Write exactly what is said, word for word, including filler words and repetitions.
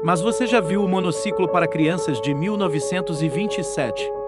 Mas você já viu o monociclo para crianças de mil novecentos e vinte e sete?